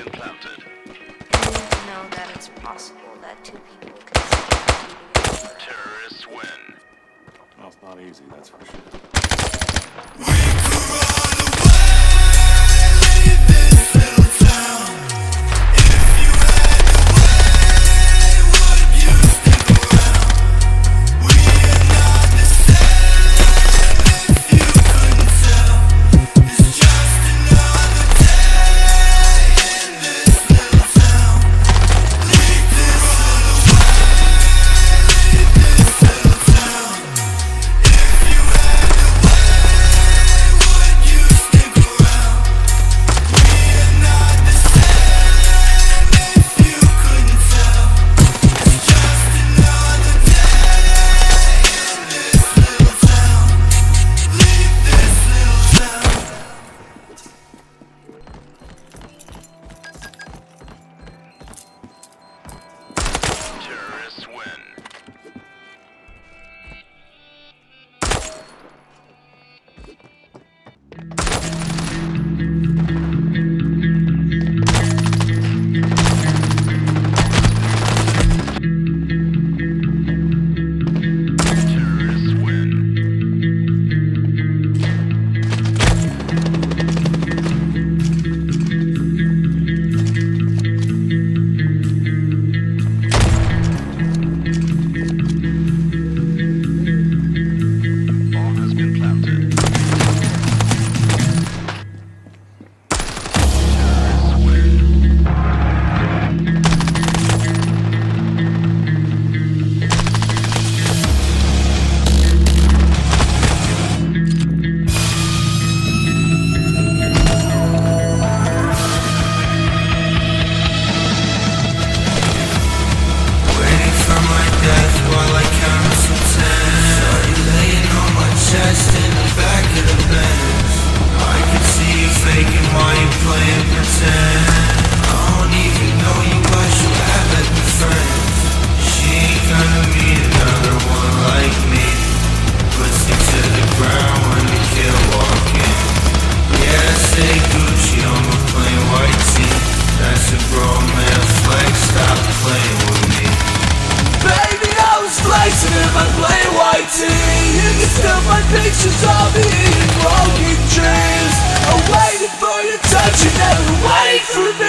been planted. You know that it's possible that two people can succeed. Terrorists win. Well, it's not easy, that's for sure. Pictures of me in broken dreams. I'm waiting for your touch, you never wait for me.